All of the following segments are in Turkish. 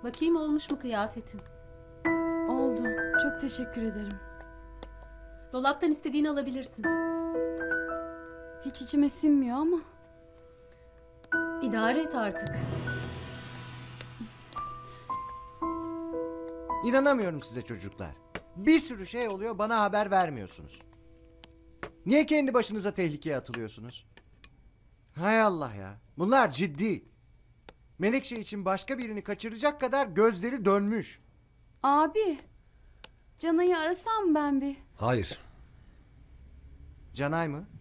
Bakayım olmuş mu kıyafetin? Oldu. Çok teşekkür ederim. Dolaptan istediğini alabilirsin. Hiç içime sinmiyor ama. İdare et artık. İnanamıyorum size çocuklar. Bir sürü şey oluyor, bana haber vermiyorsunuz. Niye kendi başınıza tehlikeye atılıyorsunuz? Hay Allah ya. Bunlar ciddi. Menekşe için başka birini kaçıracak kadar gözleri dönmüş. Abi. Canay'ı arasam ben bir. Hayır. Canay mı?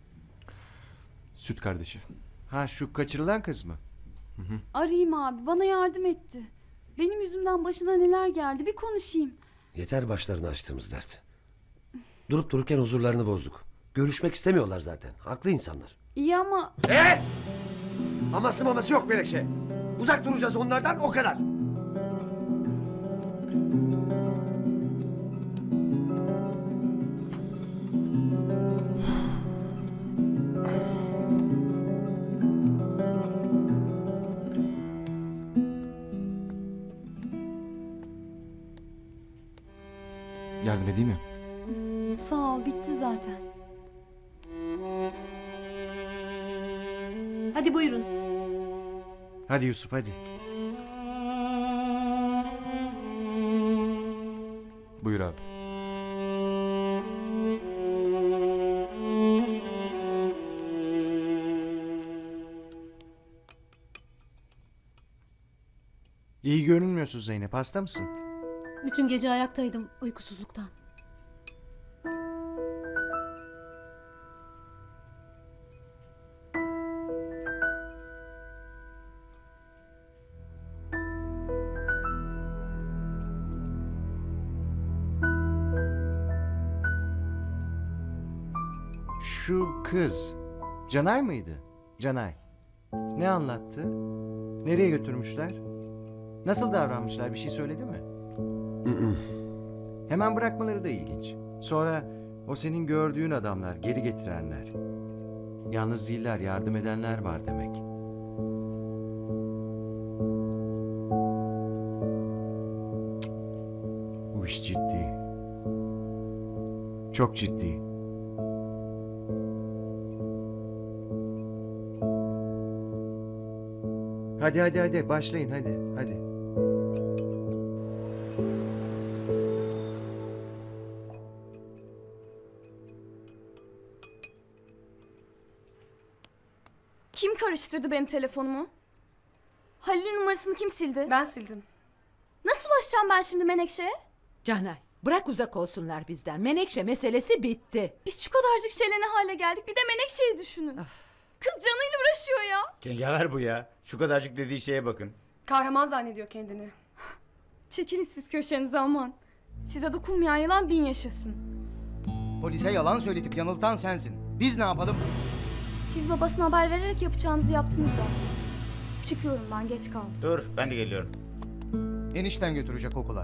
Süt kardeşi. Ha, şu kaçırılan kız mı? Arayayım abi. Bana yardım etti. Benim yüzümden başına neler geldi bir konuşayım. Yeter başlarını açtığımız dert. Durup dururken huzurlarını bozduk. Görüşmek istemiyorlar zaten. Haklı insanlar. İyi ama Aması maması yok Melekşe. Uzak duracağız onlardan, o kadar. Yardım edeyim mi? sağ ol bitti zaten. Hadi buyurun. Hadi Yusuf, hadi. Buyur abi. İyi görünmüyorsun Zeynep, hasta mısın? Bütün gece ayaktaydım uykusuzluktan. Şu kız, Canay mıydı? Canay. Ne anlattı? Nereye götürmüşler? Nasıl davranmışlar, bir şey söyledi mi? Hemen bırakmaları da ilginç. Sonra o senin gördüğün adamlar, geri getirenler. Yalnız değiller, yardım edenler var demek. Cık, bu iş ciddi. Çok ciddi. Hadi başlayın hadi. Kim karıştırdı benim telefonumu? Halil'in numarasını kim sildi? Ben sildim. Nasıl ulaşacağım ben şimdi Menekşe'ye? Canay, bırak uzak olsunlar bizden. Menekşe meselesi bitti. Biz şu kadarcık şeyle ne hale geldik, bir de Menekşe'yi düşünün. Kız canıyla uğraşıyor ya. Kengaver bu ya. Şu kadarcık dediği şeye bakın. Kahraman zannediyor kendini. Çekilin siz köşenize aman. Size dokunmayan yılan bin yaşasın. Polise yalan söyletip yanıltan sensin. Biz ne yapalım? Siz babasına haber vererek yapacağınızı yaptınız zaten. Çıkıyorum ben, geç kaldım. Dur, ben de geliyorum. Enişten götürecek okula.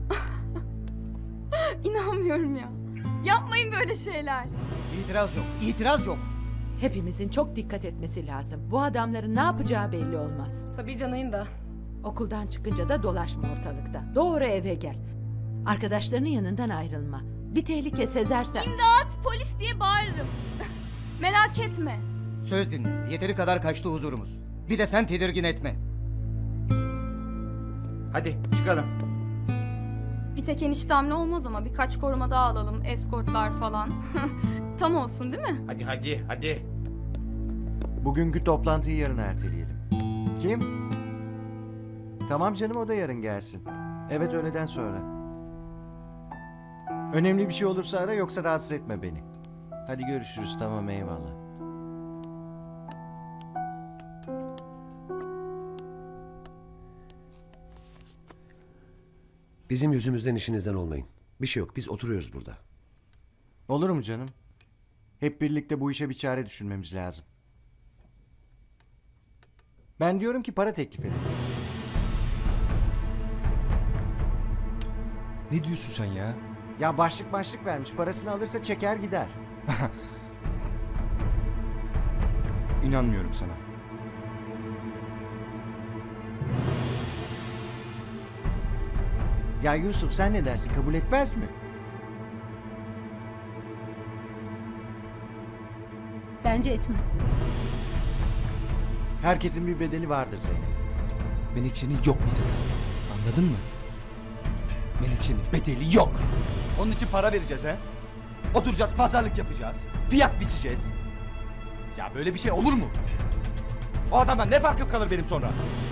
İnanmıyorum ya. Yapmayın böyle şeyler. İtiraz yok. Hepimizin çok dikkat etmesi lazım. Bu adamların ne yapacağı belli olmaz. Tabii Canay'ın da. Okuldan çıkınca da dolaşma ortalıkta. Doğru eve gel. Arkadaşlarının yanından ayrılma. Bir tehlike sezersen... İmdat, polis diye bağırırım. Merak etme. Söz dinle. Yeteri kadar kaçtı huzurumuz. Bir de sen tedirgin etme. Hadi çıkalım. Bir tek eniştemle olmaz ama birkaç koruma daha alalım. Eskortlar falan. Tam olsun değil mi? Hadi. Bugünkü toplantıyı yarın erteleyelim. Kim? Tamam canım, o da yarın gelsin. Evet, öğleden sonra. Önemli bir şey olursa ara, yoksa rahatsız etme beni. Hadi görüşürüz, tamam, eyvallah. Bizim yüzümüzden işinizden olmayın. Bir şey yok, biz oturuyoruz burada. Olur mu canım? Hep birlikte bu işe bir çare düşünmemiz lazım. Ben diyorum ki para teklif edelim. Ne diyorsun sen ya? Ya başlık vermiş, parasını alırsa çeker gider. İnanmıyorum sana. Ya Yusuf sen ne dersin, kabul etmez mi? Bence etmez. Herkesin bir bedeli vardır Zeynep. Menekşe'nin yok Mithat abi. Anladın mı? Menekşe'nin bedeli yok. Onun için para vereceğiz he. Oturacağız, pazarlık yapacağız. Fiyat biçeceğiz. Ya böyle bir şey olur mu? O adamdan ne farkım kalır benim sonra?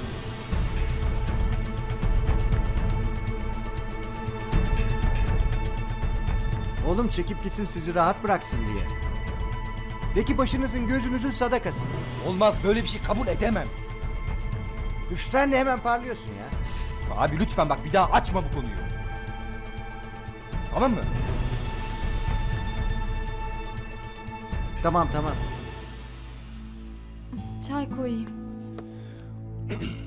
Oğlum çekip gitsin, sizi rahat bıraksın diye. De ki başınızın gözünüzün sadakası. Olmaz, böyle bir şey kabul edemem. Üf, sen de hemen parlıyorsun ya. Abi lütfen bak, bir daha açma bu konuyu. Tamam mı? Tamam. Çay koyayım.